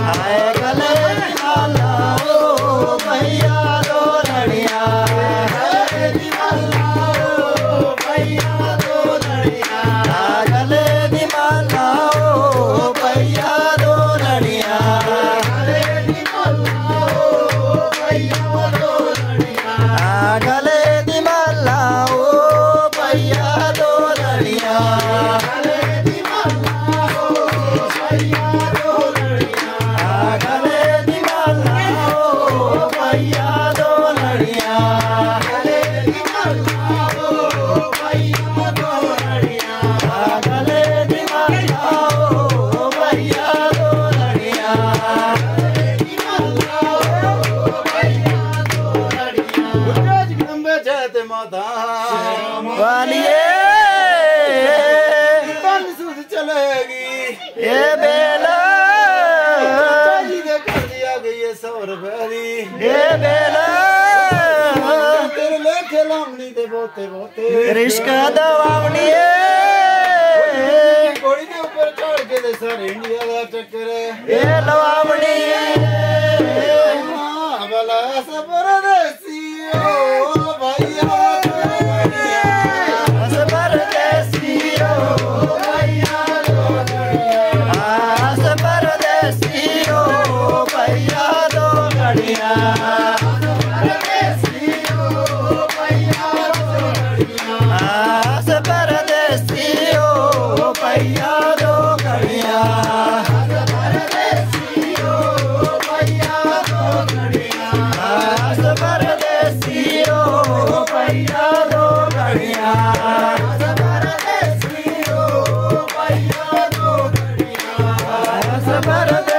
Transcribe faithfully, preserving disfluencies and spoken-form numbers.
आए गले दी माला ओ भैया दो लड़िया गले दी माला ओ भैया दो लड़िया गले दी माला ओ भैया दो लड़िया गले दी माला ओ भैया दो लड़िया गले दी माला ओ भैया दो लड़िया गले दी माला ओ भैया दो लड़िया गले दी माला ओ भैया दो लड़िया गले दी माला ओ भैया दो लड़िया गले दी माला ओ भैया दो लड़िया गले दी माला ओ भैया दो लड़िया गुरराज खंबे जयते माता वालिए तन सुध चलेगी ये बेला जी के कर दिया गई ये सौर भरी ये बेला तेरे लेखे लामनी दे बोते बोते रिश्का दवावनी घोड़ी के ऊपर चढ़ के दे सारे इंडिया का चक्कर ये लवावनी भला सबर देसी ओ भैया सबर देसी ओ भैया दो लड़िया सबर देसी ओ भैया दो लड़िया सबर देसी ओ भैया दो लड़िया सबर देसी ओ भैया दो लड़िया सबर देसी ओ भैया दो लड़िया सबर देसी ओ भैया दो लड़िया सबर देसी ओ भैया दो लड़िया सबर